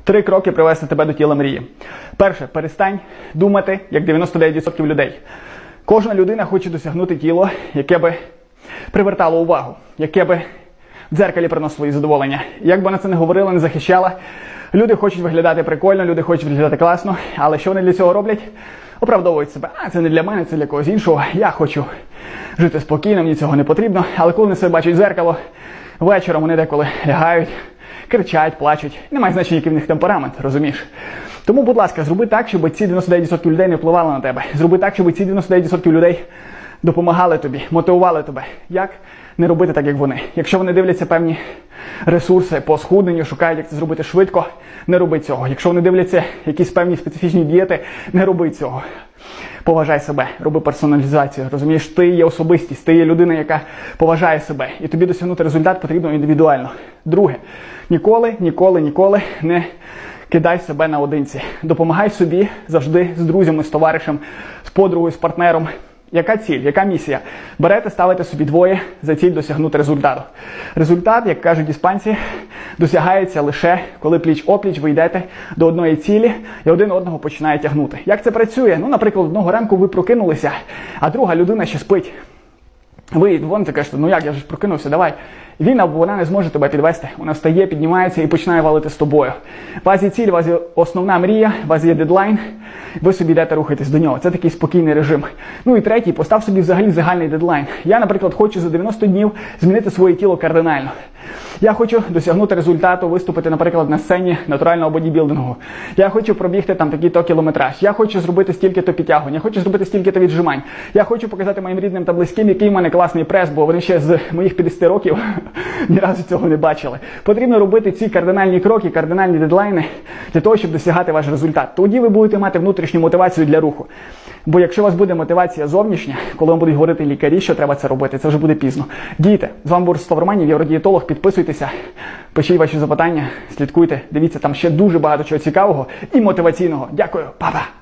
3 кроки привести тебе до тіла мрії. Перше, перестань думати, як 99% людей. Кожна людина хоче досягнути тіло, яке би привертало увагу, яке би в дзеркалі приносило їй задоволення. Як би на це не говорила, не захищала, люди хочуть виглядати прикольно, люди хочуть виглядати класно, але що вони для цього роблять? Оправдовують себе. Це не для мене, це для когось іншого. Я хочу жити спокійно, мені цього не потрібно. Але коли вони себе бачать в дзеркало, вечором вони деколи лягають, кричать, плачуть. Немає значення, який в них темперамент, розумієш? Тому, будь ласка, зроби так, щоб ці 99% людей не впливали на тебе. Зроби так, щоб ці 99% людей допомагали тобі, мотивували тебе. Як не робити так, як вони? Якщо вони дивляться певні ресурси по схудненню, шукають, як це зробити швидко, не роби цього. Якщо вони дивляться якісь певні специфічні дієти, не роби цього. Поважай себе, роби персоналізацію. Розумієш, ти є особистість, ти є людина, яка поважає себе. І тобі досягнути результат потрібно індивідуально. Друге, ніколи не кидай себе наодинці. Допомагай собі завжди з друзями, з товаришем, з подругою, з партнером. Яка ціль, яка місія? Берете, ставите собі двоє за ціль досягнути результату. Результат, як кажуть іспанці, досягається лише, коли пліч-опліч ви йдете до одної цілі і один одного починає тягнути. Як це працює? Наприклад, одного ранку ви прокинулися, а друга людина ще спить. Ви дзвоните, кажете, я ж прокинувся, давай. Він або вона не зможе тебе підвести. Вона встає, піднімається і починає валити з тобою. У вас є ціль, у вас є основна мрія, у вас є дедлайн, ви собі йдете, рухаєтесь до нього. Це такий спокійний режим. І третій, постав собі взагалі загальний дедлайн. Я, наприклад, хочу за 90 днів змінити своє тіло кардинально. Я хочу досягнути результату, виступити, наприклад, на сцені натурального бодібілдингу. Я хочу пробігти такий-то кілометраж. Я хочу зробити стільки-то підтягувань. Я хочу зробити стільки-то віджимань. Я хочу показати моїм рідним та близьким, який в мене класний прес, бо вони ще з моїх 50 років ні разу цього не бачили. Потрібно робити ці кардинальні кроки, кардинальні дедлайни для того, щоб досягати ваш результат. Тоді ви будете мати внутрішню мотивацію для руху. Бо якщо у вас буде мотивація зовнішня, коли вам будуть говорити лікарі, що треба це робити, це вже буде пізно. Дійте. З вами був Ростислав Романів, євродієтолог. Підписуйтеся, пишіть ваші запитання, слідкуйте. Дивіться, там ще дуже багато чого цікавого і мотиваційного. Дякую. Па-па!